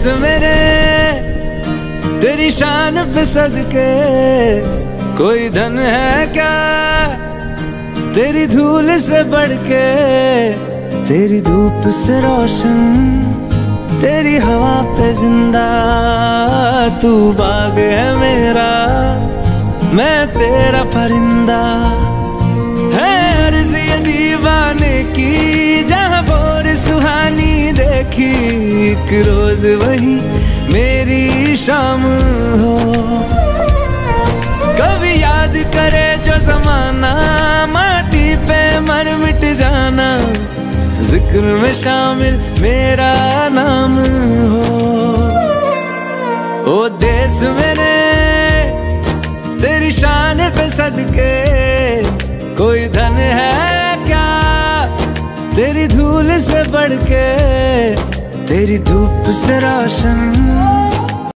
मेरे तेरी शान पे सदके, कोई धन है क्या तेरी धूल से बढ़ के। तेरी धूप से रोशन, तेरी हवा पे जिंदा, तू बाग है मेरा, मैं तेरा परिंदा। है अर्ज़ ये दीवाने की, जहाँ बोर सुहानी देखी, एक रोज वही मेरी शाम हो। कभी याद करे जो जमाना, माटी पे मर मिट जाना, जिक्र में शामिल मेरा नाम हो। ओ देश मेरे तेरी शान पे सदके, कोई धन है क्या तेरी धूल से बढ़ के। तेरी धूप से रोशन,